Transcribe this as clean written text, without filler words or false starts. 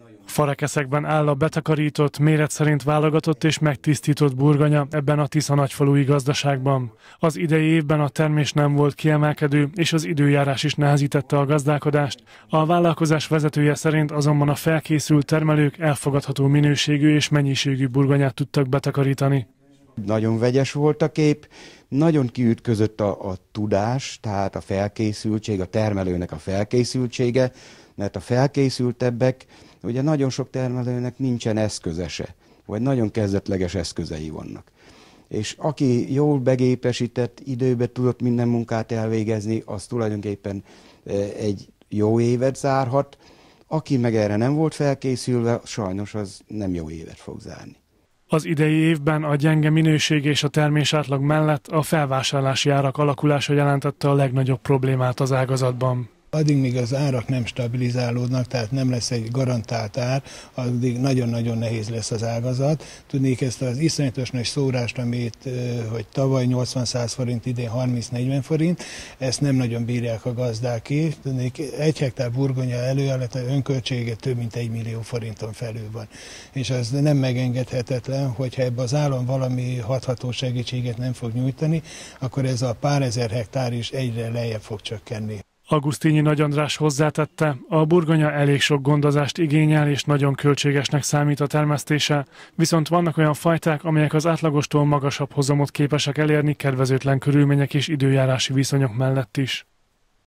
Farekeszekben áll a betakarított, méret szerint válogatott és megtisztított burgonya ebben a Tisza nagyfalui gazdaságban. Az idei évben a termés nem volt kiemelkedő, és az időjárás is nehezítette a gazdálkodást. A vállalkozás vezetője szerint azonban a felkészült termelők elfogadható minőségű és mennyiségű burgonyát tudtak betakarítani. Nagyon vegyes volt a kép, nagyon kiütközött a tudás, tehát a felkészültség, a termelőnek a felkészültsége, mert a felkészültebbek, ugye nagyon sok termelőnek nincsen eszközese, vagy nagyon kezdetleges eszközei vannak. És aki jól begépesített, időben tudott minden munkát elvégezni, az tulajdonképpen egy jó évet zárhat. Aki meg erre nem volt felkészülve, sajnos az nem jó évet fog zárni. Az idei évben a gyenge minőség és a termés átlag mellett a felvásárlási árak alakulása jelentette a legnagyobb problémát az ágazatban. Addig, míg az árak nem stabilizálódnak, tehát nem lesz egy garantált ár, addig nagyon-nagyon nehéz lesz az ágazat. Tudnék ezt az iszonyatos nagy szórást, hogy tavaly 80-100 forint, idén 30-40 forint, ezt nem nagyon bírják a gazdák ki. Tudnék, 1 hektár burgonya előállítása önköltsége több mint 1 millió forinton felül van. És az nem megengedhetetlen, hogyha ebbe az állam valami hatható segítséget nem fog nyújtani, akkor ez a pár ezer hektár is egyre lejjebb fog csökkenni. Augustinyi Nagy András hozzátette, a burgonya elég sok gondozást igényel és nagyon költségesnek számít a termesztése, viszont vannak olyan fajták, amelyek az átlagostól magasabb hozamot képesek elérni kedvezőtlen körülmények és időjárási viszonyok mellett is.